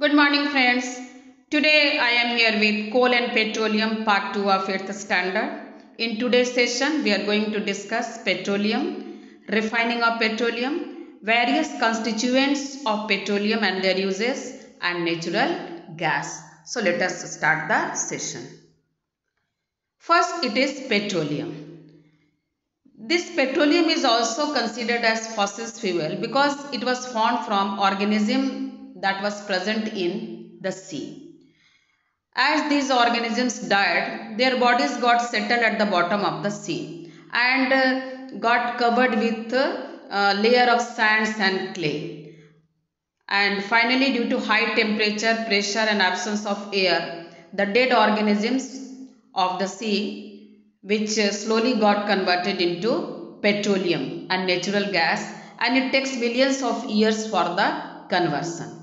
Good morning, friends. Today I am here with coal and petroleum part 2 of 8th standard. In today's session, we are going to discuss petroleum, refining of petroleum, various constituents of petroleum and their uses, and natural gas. So let us start the session. First, it is petroleum. This petroleum is also considered as fossil fuel because it was formed from organism that was present in the sea. As these organisms died, their bodies got settled at the bottom of the sea and got covered with a layer of sands and clay. And finally, due to high temperature, pressure and absence of air, the dead organisms of the sea, which slowly got converted into petroleum and natural gas, and it takes millions of years for the conversion.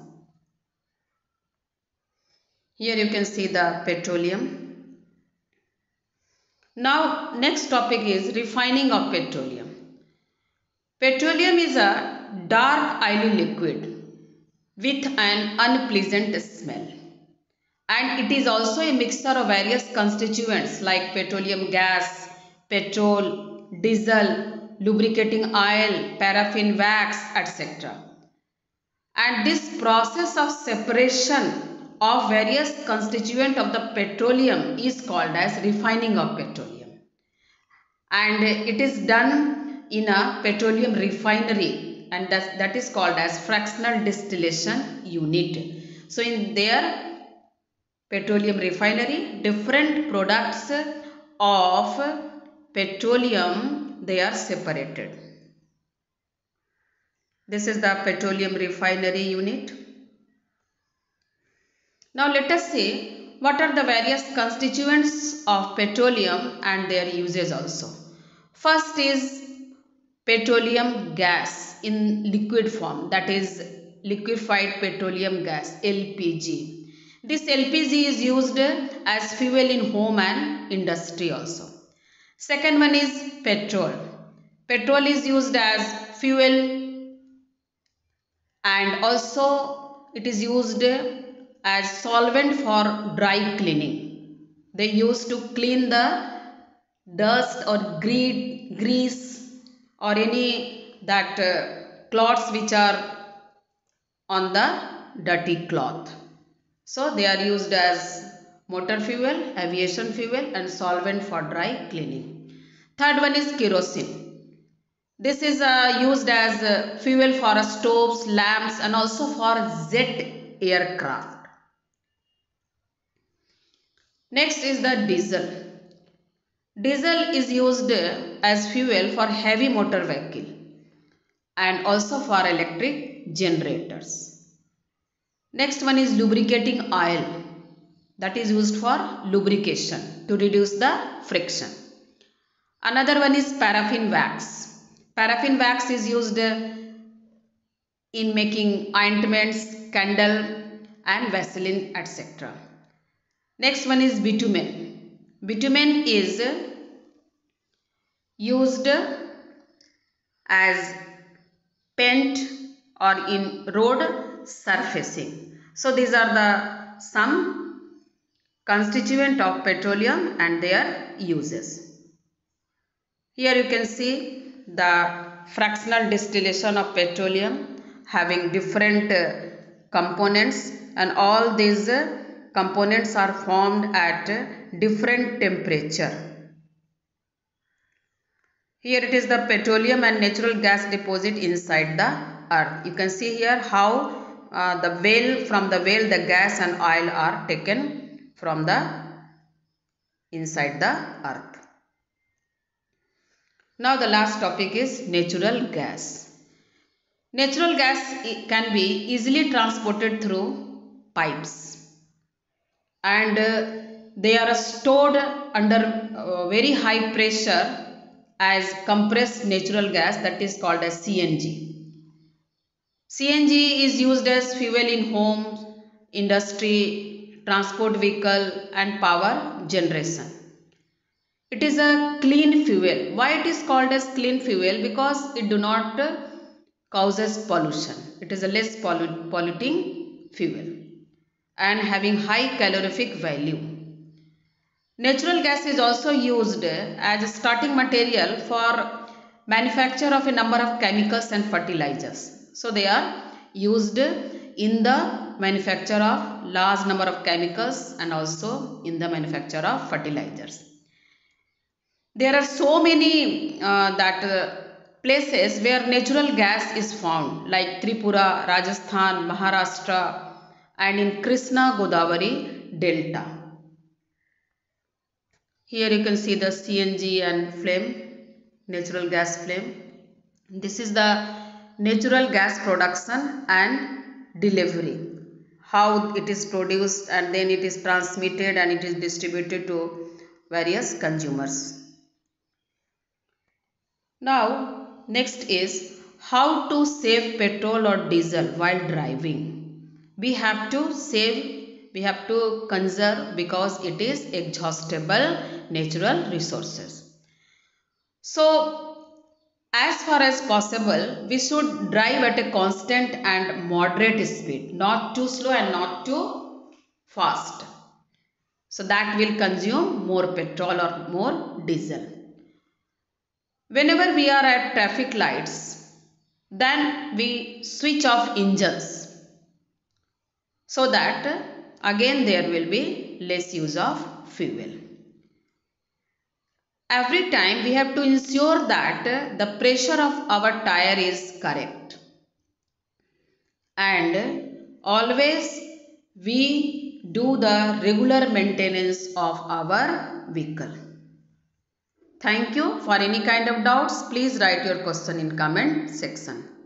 Here you can see the petroleum. Now next topic is refining of petroleum. Petroleum is a dark oily liquid with an unpleasant smell, and it is also a mixture of various constituents like petroleum gas, petrol, diesel, lubricating oil, paraffin wax, etc. And this process of separation of various constituents of the petroleum is called as refining of petroleum, and it is done in a petroleum refinery, and that is called as fractional distillation unit. So in their petroleum refinery, different products of petroleum, they are separated. This is the petroleum refinery unit. Now let us see what are the various constituents of petroleum and their uses also. First is petroleum gas in liquid form, that is liquefied petroleum gas, LPG. This LPG is used as fuel in home and industry also. Second one is petrol. Petrol is used as fuel, and also it is used as solvent for dry cleaning. They used to clean the dust or grease or any that cloths which are on the dirty cloth. So they are used as motor fuel, aviation fuel and solvent for dry cleaning. Third one is kerosene. This is used as fuel for stoves, lamps and also for jet aircraft. Next is the diesel. Diesel is used as fuel for heavy motor vehicle and also for electric generators. Next one is lubricating oil, that is used for lubrication to reduce the friction. Another one is paraffin wax. Paraffin wax is used in making ointments, candle and Vaseline, etc. Next one is bitumen. Bitumen is used as paint or in road surfacing. So these are the some constituent of petroleum and their uses. Here you can see the fractional distillation of petroleum having different components, and all these components are formed at different temperature. Here it is the petroleum and natural gas deposit inside the earth. You can see here how from the well the gas and oil are taken from the inside the earth. Now the last topic is natural gas. Natural gas can be easily transported through pipes, and they are stored under very high pressure as compressed natural gas, that is called as CNG. CNG is used as fuel in homes, industry, transport vehicle and power generation. It is a clean fuel. Why it is called as clean fuel? Because it do not causes pollution. It is a less polluting fuel. and having high calorific value. Natural gas is also used as a starting material for manufacture of a number of chemicals and fertilizers. So they are used in the manufacture of large number of chemicals and also in the manufacture of fertilizers. There are so many places where natural gas is found, like Tripura, Rajasthan, Maharashtra, and in Krishna Godavari Delta. Here you can see the CNG and flame, natural gas flame. This is the natural gas production and delivery. How it is produced and then it is transmitted and it is distributed to various consumers. Now, next is how to save petrol or diesel while driving. We have to save, we have to conserve because it is exhaustible natural resources. So, as far as possible, we should drive at a constant and moderate speed, not too slow and not too fast. So that will consume more petrol or more diesel. Whenever we are at traffic lights, then we switch off engines so that again there will be less use of fuel. Every time we have to ensure that the pressure of our tire is correct, and always we do the regular maintenance of our vehicle. Thank you. For any kind of doubts, please write your question in comment section.